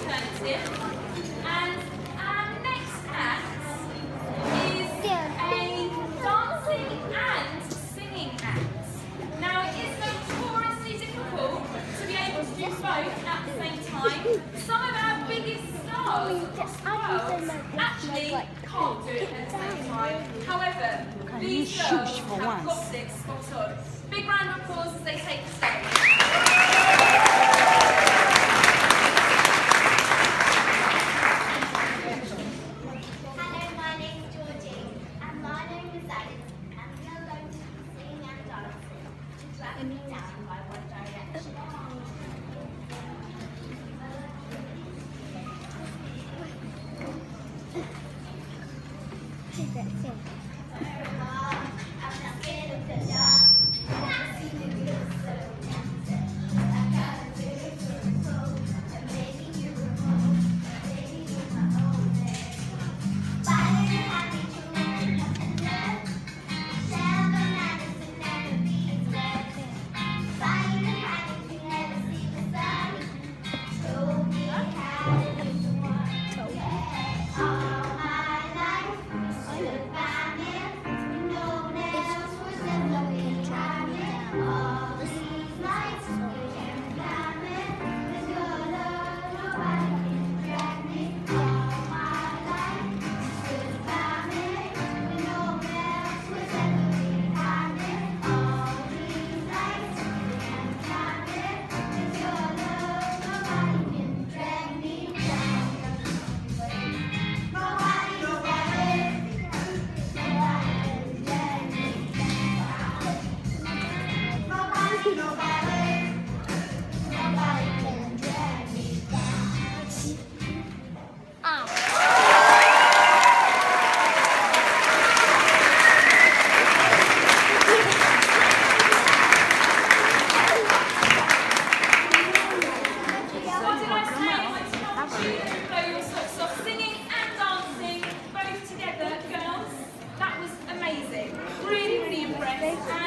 alternative. And our next act is a dancing and singing act. Now, it is notoriously difficult to be able to do both at the same time. Some of our biggest stars across the world actually can't do it at the same time. However, these girls have got it spot on. Big round of applause as they take the stage. Really impressed.